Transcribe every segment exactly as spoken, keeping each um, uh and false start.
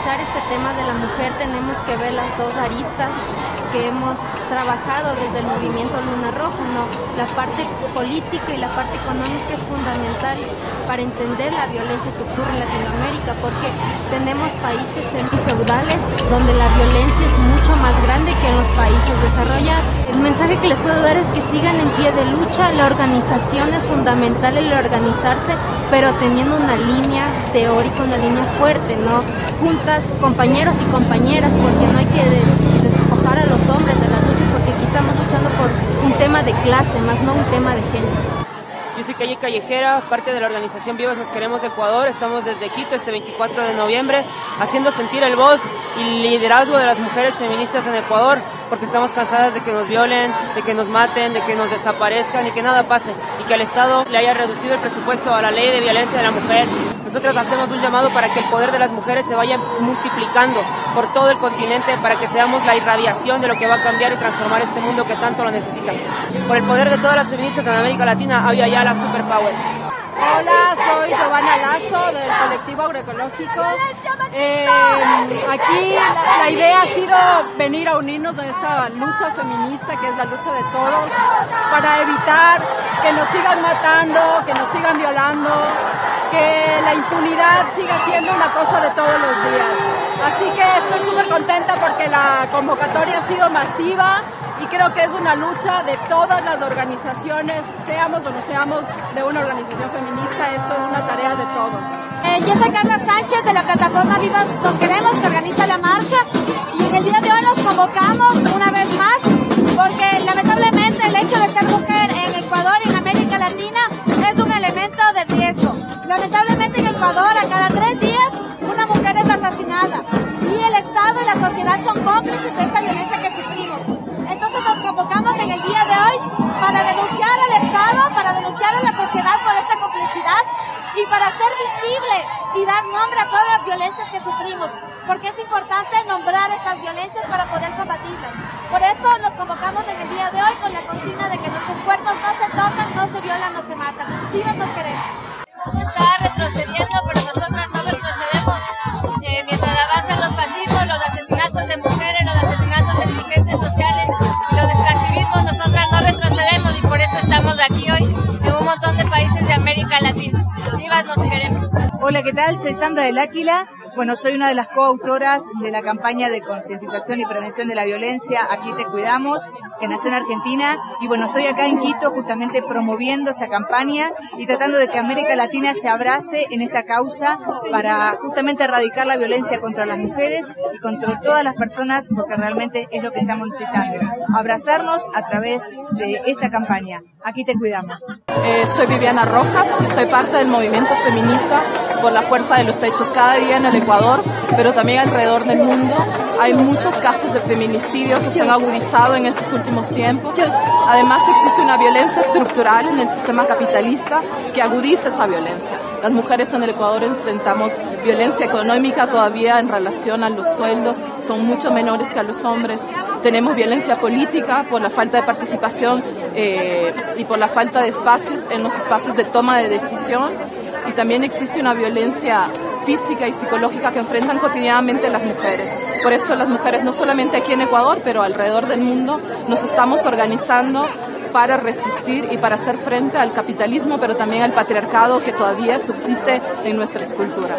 analizar este tema de la mujer tenemos que ver las dos aristas que hemos trabajado desde el movimiento Luna Roja, ¿no? La parte política y la parte económica es fundamental para entender la violencia que ocurre en Latinoamérica, porque tenemos países semifeudales donde la violencia es mucho más grande que en los países desarrollados. El mensaje que les puedo dar es que sigan en pie de lucha. La organización es fundamental, el organizarse, pero teniendo una línea teórica, una línea fuerte, ¿no? Juntas, compañeros y compañeras, porque no hay que des despojar a los hombres de las luchas, porque aquí estamos luchando por un tema de clase, más no un tema de género. Yo soy Calle Callejera, parte de la organización Vivas Nos Queremos Ecuador. Estamos desde Quito este veinticuatro de noviembre haciendo sentir el voz y liderazgo de las mujeres feministas en Ecuador, porque estamos cansadas de que nos violen, de que nos maten, de que nos desaparezcan y que nada pase, y que al Estado le haya reducido el presupuesto a la ley de violencia de la mujer. Nosotras hacemos un llamado para que el poder de las mujeres se vaya multiplicando por todo el continente, para que seamos la irradiación de lo que va a cambiar y transformar este mundo que tanto lo necesita. Por el poder de todas las feministas en América Latina, había ya la Superpower. Hola, soy Giovanna Lazo del colectivo agroecológico. Eh, aquí la, la idea ha sido venir a unirnos en esta lucha feminista, que es la lucha de todos, para evitar que nos sigan matando, que nos sigan violando, que la impunidad siga siendo una cosa de todos los días. Así que estoy súper contenta porque la convocatoria ha sido masiva y creo que es una lucha de todas las organizaciones, seamos o no seamos de una organización feminista, esto es una tarea de todos. Eh, yo soy Carla Sánchez de la plataforma Vivas Nos Queremos, que organiza la marcha, y en el día de hoy nos convocamos una vez más porque lamentablemente el hecho de ser mujer en Ecuador y en América Latina es un elemento de riesgo. Lamentablemente en Ecuador a cada tres días una mujer es asesinada y el Estado y la sociedad son cómplices de esta violencia que sufrimos. Entonces nos convocamos en el día de hoy para denunciar al Estado, para denunciar a la sociedad por esta complicidad y para hacer visible y dar nombre a todas las violencias que sufrimos, porque es importante nombrar estas violencias para poder combatirlas. Por eso nos convocamos en el día de hoy con la consigna de que nuestros cuerpos no se tocan, no se violan, no se matan. Vivas nos queremos. Todo está retrocediendo, pero nosotras no retrocedemos. Eh, mientras avanzan los fascismos, los asesinatos de mujeres, los asesinatos de dirigentes sociales, los extractivismos, nosotras no retrocedemos, y por eso estamos aquí hoy en un montón de países de América Latina. Vivas nos queremos. Hola, ¿qué tal? Soy Sandra del Áquila. Bueno, soy una de las coautoras de la campaña de concientización y prevención de la violencia Aquí te cuidamos, que nació en Argentina. Y bueno, estoy acá en Quito justamente promoviendo esta campaña y tratando de que América Latina se abrace en esta causa para justamente erradicar la violencia contra las mujeres y contra todas las personas, porque realmente es lo que estamos necesitando. Abrazarnos a través de esta campaña. Aquí te cuidamos. Eh, soy Viviana Rojas, soy parte del movimiento feminista por la fuerza de los hechos. Cada día en el Ecuador, pero también alrededor del mundo, hay muchos casos de feminicidio que se han agudizado en estos últimos tiempos. Además, existe una violencia estructural en el sistema capitalista que agudiza esa violencia. Las mujeres en el Ecuador enfrentamos violencia económica todavía en relación a los sueldos, son mucho menores que a los hombres. Tenemos violencia política por la falta de participación eh, y por la falta de espacios en los espacios de toma de decisión. Y también existe una violencia física y psicológica que enfrentan cotidianamente las mujeres. Por eso las mujeres, no solamente aquí en Ecuador, pero alrededor del mundo, nos estamos organizando para resistir y para hacer frente al capitalismo, pero también al patriarcado que todavía subsiste en nuestra escultura.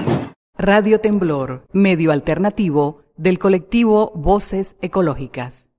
Radio Temblor, medio alternativo del colectivo Voces Ecológicas.